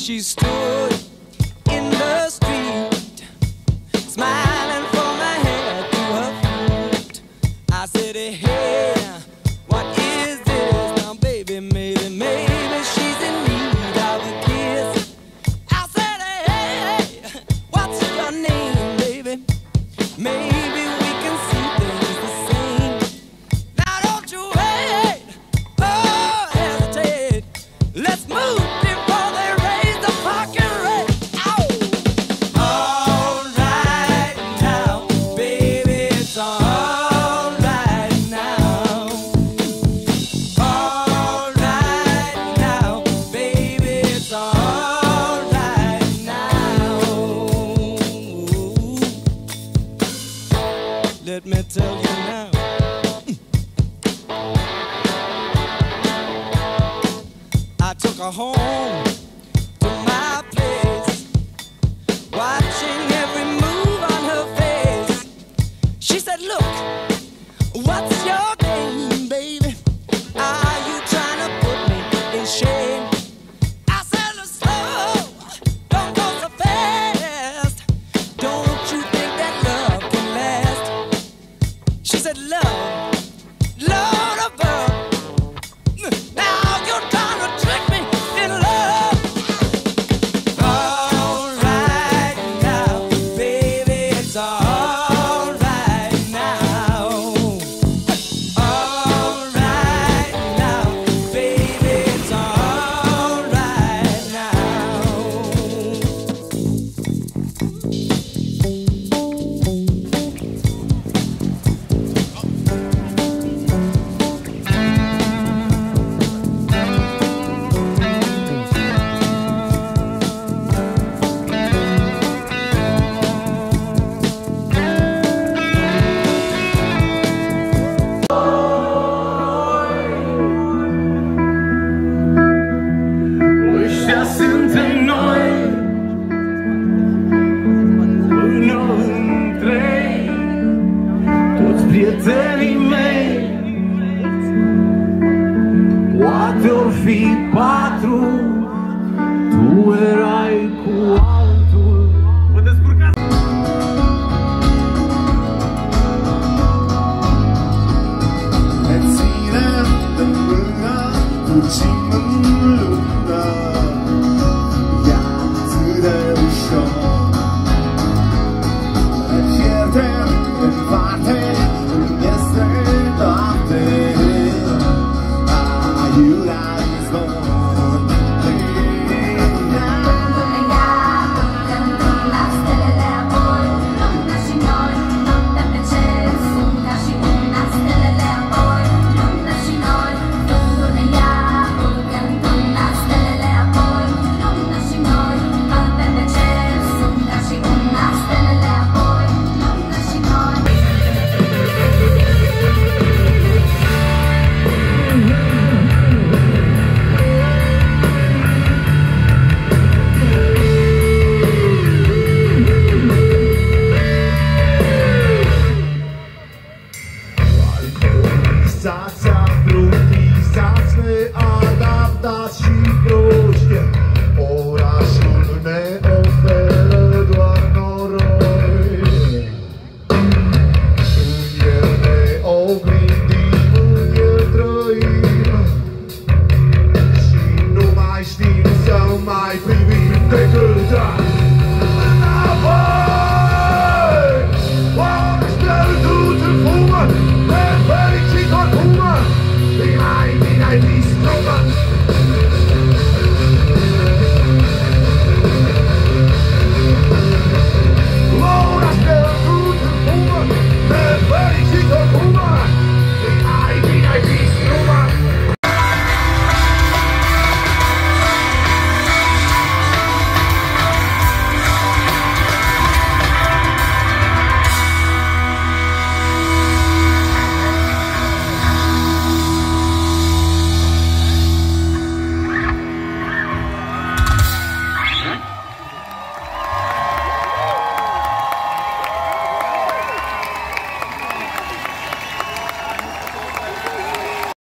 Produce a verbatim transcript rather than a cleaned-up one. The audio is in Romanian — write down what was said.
She stood in the street, smiling from her head to her feet. I said, hey, what is this? Now, baby, maybe, maybe she's in need of a kiss. I said, hey, what's your name, baby? Maybe we can see things the same. Now, don't you wait, oh, hesitate. Let's move. Let me tell you now. I took her home to my place, watching every move on her face. She said, look, what's your game, baby? Are you trying to put me in shame? I said, look slow, don't go so fast. Don't you think that love can last? She said, love, Lord above. Now you're trying to trick me in love. All right now, baby, it's all right now. All right now, baby, it's all right now. Ăștia suntem noi, până în trei, toți prietenii mei. Poate or fi patru, tu erai cu altul. Vă descurcați! Ne ținem de mână, fugim în lună. E atât de ușor. Ne pierdem în parte, când este noapte. Aiurea izvor. Stația Brunii, stați neadaptați și proști. Orașul